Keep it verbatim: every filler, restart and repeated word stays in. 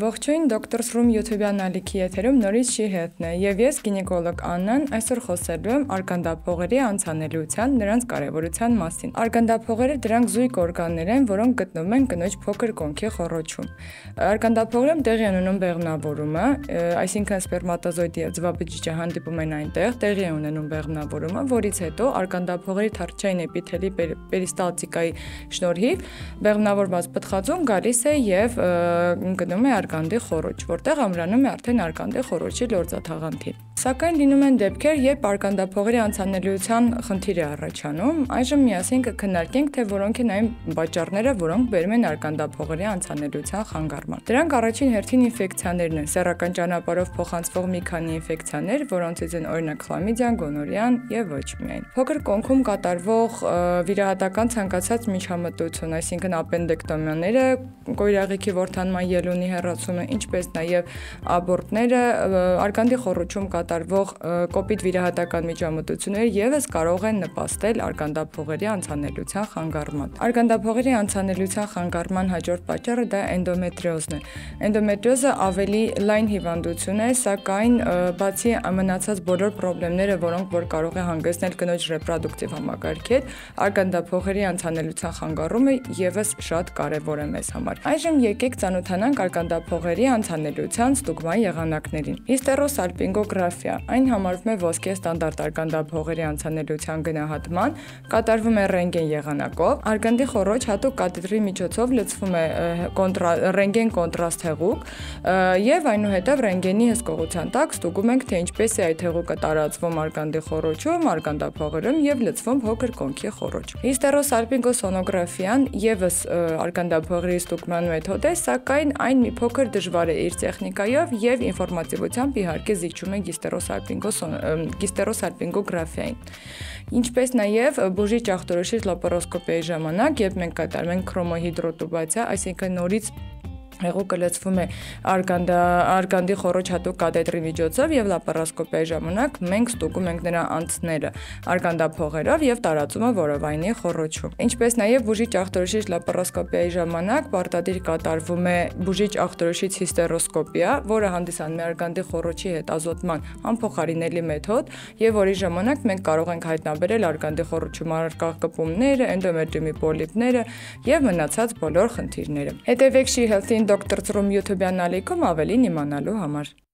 Ողջույն, Doctor's Room YouTube-յան ալիքի եթերում նորից She Health-ն է եւ ես գինեկոլոգ Աննան այսօր խոսելու եմ արգանդափողերի անցանելիության, նրանց կարեւորության մասին։ Արգանդափողերը դրանք զույգ օրգաններ են, որոնք գտնվում են կնոջ փոքր կոնքի խոռոչում։ Արգանդափողերում տեղի է ունենում բեղմնավորումը, այսինքն սպերմատոզոիդի ձվաբջիջը հանդիպում են այնտեղ, տեղի է ունենում բեղմնավորումը, որից հետո արգանդափողերի թարչային էպիթելի պերիստալտիկայի շնորհիվ բեղմնավորված պտղածուն գալիս է եւ գնում է արգանդի խոռոչ, որտեղ ամրանում է արդեն արգանդի խոռոչի լորձաթաղանթին։ Սակայն լինում են դեպքեր, երբ արգանդափողերի անցանելիության խնդիր է առաջանում, այժմ միասին կքննարկենք, թե որոնք են այն պատճառները, որոնք բերում են արգանդափողերի անցանելիության խանգարման։ Դրանք առաջին հերթին ինֆեկցիաներն են, սեռական ճանապարհով փոխանցվող մի քանի ինֆեկցիաներ, որոնցից են օրինակ խլամիդիան, գոնորեան եւ ոչ միայն։ Փոքր կոնքում կատարվող վիրահատական ցանկացած միջամտություն, այսինքն ապենդեկտոմիաները, կոյրաղիքի որդանման ելունի հեռացումը, ինչպես նաև աբորտները, արգանդի խոռոչում կատարվող կոպիտ վիրահատական միջամտությունները ևս կարող են նպաստել արգանդափողերի անցանելիության խանգարման։ Արգանդափողերի անցանելիության խանգարման հաջորդ պատճառը դա էնդոմետրիոզն է։ Էնդոմետրիոզը ավելի լայն հիվանդություն է, սակայն բացի մնացած բոլոր խնդիրները, որոնք որ կարող է հանգեցնել կնոջ ռեպրոդուկտիվ համակարգի հետ, արգանդափողերի անցանելիության խանգարումը ևս շատ կարևոր է մեզ համար։ Այժմ եկեք ծանոթանանք արգանդափողերի անցանելիության ստուգման եղանակներին։ Հիստերոսալպինգոգրաֆիա այն համարվում է ոսկե ստանդարտ արգանդափողերի անցանելիության գնահատման, կատարվում է ռենտգեն եղանակով, արգանդի խոռոչ հատուկ կաթետրի միջոցով լցվում է ռենտգեն կոնտրաստ հեղուկ եւ այնուհետեւ ռենտգենի հսկողության տակ ստուգում ենք, թե ինչպես է այդ հեղուկը տարածվում արգանդի խոռոչում, արգանդափողերում եւ լցվում փոքր կոնքի խոռոչ։ Հիստերոսալպինգոսոնոգրաֆիան ևս արգանդափողերի ստուգման մեթոդ է, սակայն այն մի փոքր դժվար է իր տեխնիկայով եւ ինֆորմատիվությամբ իհարկե զիջում է գիստերոսալպինգոգրաֆիային։ Ինչպես նաև բուժիչ ախտորոշիչ լապարոսկոպիայի ժամանակ, երբ մենք կատարում ենք քրոմոհիդրոտուբացիա, այսինքն նորից հեղուկը լցվում է արգանդա արգանդի խոռոչ հատուկ կաթետրի միջոցով եւ լապարոսկոպիայի ժամանակ մենք ստուգում ենք նրա անցները արգանդափողերով եւ տարածումը որովայնի խոռոչում։ Ինչպես նաեւ բուժիչ ախտորոշիչ լապարոսկոպիայի ժամանակ պարտադիր կատարվում է բուժիչ ախտորոշիչ հիստերոսկոպիա, որը հանդիսանում է արգանդի խոռոչի հետ ազոտման անփոխարինելի մեթոդ եւ որի ժամանակ մենք կարող ենք հայտնաբերել արգանդի խոռոչում առկա կպումները, էնդոմետրիումի պոլիպները եւ մնացած բոլոր խնդիրները։ Հետևեք She Health-ին Doctor's Room YouTube-յան ալիքում ավելին իմանալու համար։